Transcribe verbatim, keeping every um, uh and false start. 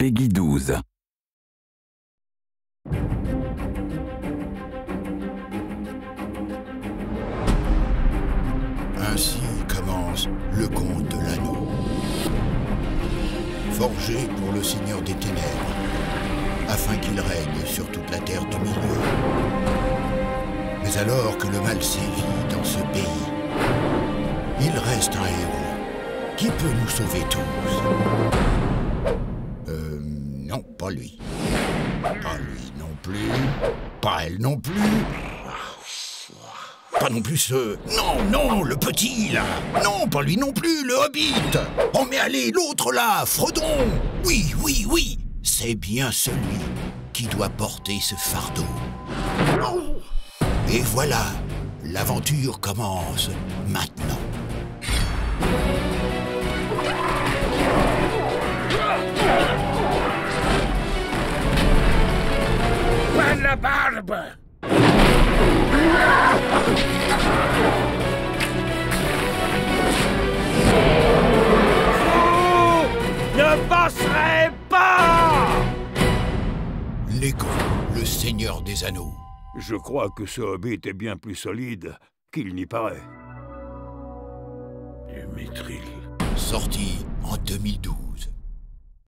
Peggy douze. Ainsi commence le conte de l'anneau. Forgé pour le Seigneur des Ténèbres, afin qu'il règne sur toute la terre du milieu. Mais alors que le mal sévit dans ce pays, il reste un héros qui peut nous sauver tous. Euh... non, pas lui. Pas lui non plus. Pas elle non plus. Pas non plus ce... Non, non, le petit, là. Non, pas lui non plus, le Hobbit. Oh, mais allez, l'autre, là, Frodon. Oui, oui, oui. C'est bien celui qui doit porter ce fardeau. Et voilà, l'aventure commence maintenant. Pas de la barbe! Vous ne passerez pas! Légo, le Seigneur des Anneaux. Je crois que ce hobbit est bien plus solide qu'il n'y paraît. Du Mithril. Sorti en deux mille douze.